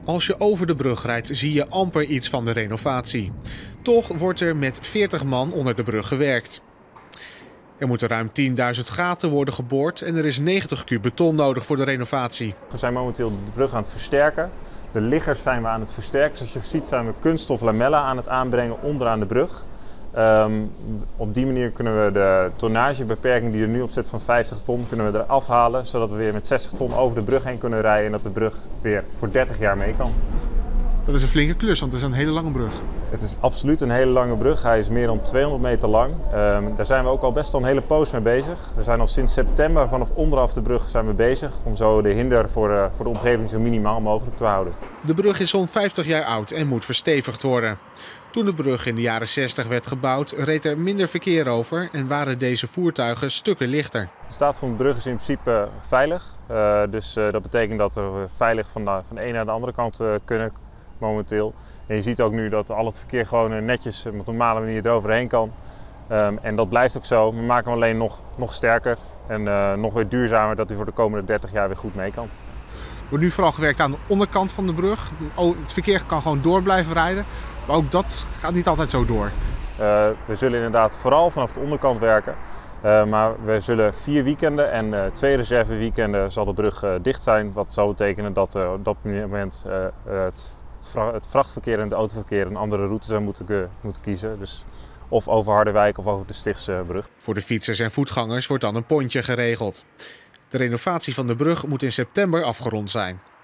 Als je over de brug rijdt, zie je amper iets van de renovatie. Toch wordt er met 40 man onder de brug gewerkt. Er moeten ruim 10.000 gaten worden geboord en er is 90 kuub beton nodig voor de renovatie. We zijn momenteel de brug aan het versterken. De liggers zijn we aan het versterken. Zoals je ziet zijn we kunststof lamellen aan het aanbrengen onderaan de brug. Op die manier kunnen we de tonnagebeperking die er nu op zit van 50 ton kunnen we eraf halen. Zodat we weer met 60 ton over de brug heen kunnen rijden en dat de brug weer voor 30 jaar mee kan. Dat is een flinke klus, want het is een hele lange brug. Het is absoluut een hele lange brug. Hij is meer dan 200 meter lang. Daar zijn we ook al best al een hele poos mee bezig. We zijn al sinds september vanaf onderaf de brug zijn we bezig om zo de hinder voor de omgeving zo minimaal mogelijk te houden. De brug is zo'n 50 jaar oud en moet verstevigd worden. Toen de brug in de jaren 60 werd gebouwd, reed er minder verkeer over en waren deze voertuigen stukken lichter. De staat van de brug is in principe veilig. Dus dat betekent dat we veilig van de ene naar de andere kant kunnen momenteel. En je ziet ook nu dat al het verkeer gewoon netjes op een normale manier eroverheen kan. En dat blijft ook zo. We maken hem alleen nog sterker en nog weer duurzamer, dat hij voor de komende 30 jaar weer goed mee kan. Er wordt nu vooral gewerkt aan de onderkant van de brug. Het verkeer kan gewoon door blijven rijden, maar ook dat gaat niet altijd zo door. We zullen inderdaad vooral vanaf de onderkant werken. Maar we zullen 4 weekenden en 2 reserveweekenden zal de brug dicht zijn. Wat zou betekenen dat op dat moment het vrachtverkeer en het autoverkeer een andere route zou moeten kiezen. Dus of over Harderwijk of over de Stichtse brug. Voor de fietsers en voetgangers wordt dan een pontje geregeld. De renovatie van de brug moet in september afgerond zijn.